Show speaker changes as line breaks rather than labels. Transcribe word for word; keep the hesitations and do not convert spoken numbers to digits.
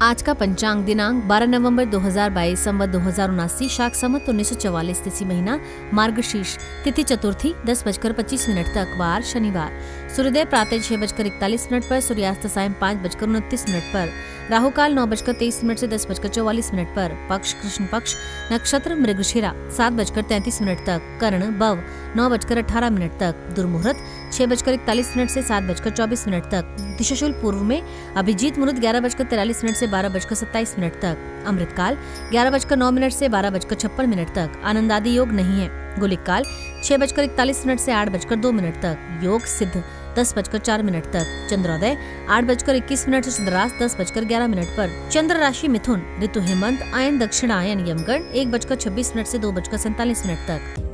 आज का पंचांग दिनांक बारह नवंबर दो हज़ार बाईस संवत दो हजार उनासी शाक संवत उन्नीस सौ चौवालीस तिथि महीना मार्गशीर्ष तिथि चतुर्थी दस बजकर पच्चीस मिनट तक वार शनिवार। सूर्योदय प्रातः छह बजकर इकतालीस मिनट पर, सूर्यास्त सायं पाँच बजकर उनतीस मिनट पर, राहु काल नौ बजकर तेईस मिनट से दस बजकर चौवालीस मिनट पर, पक्ष कृष्ण पक्ष, नक्षत्र मृगशिरा सात बजकर तैंतीस मिनट तक, कर्ण बव नौ बजकर अठारह मिनट तक, दुर्मुहूर्त छह बजकर इकतालीस मिनट से सात बजकर चौबीस मिनट तक, दिशाशूल पूर्व में अभिजीत मुहूर्त ग्यारह बजकर तिरालीस मिनट से बारह बजकर सत्ताईस मिनट तक, अमृत काल ग्यारह बजकर नौ मिनट से बारह बजकर छप्पन मिनट तक, आनंद आदि योग नहीं है। गुलिक काल छह बजकर इकतालीस मिनट से आठ बजकर दो मिनट तक, योग सिद्ध दस बजकर चार मिनट तक, चंद्रोदय आठ बजकर इक्कीस मिनट से चंद्रास्त दस बजकर ग्यारह मिनट पर, चंद्र राशि मिथुन, ऋतु हेमंत, आयन दक्षिणायन, यमगढ़ एक बजकर छब्बीस मिनट से दो बजकर सैंतालीस मिनट तक।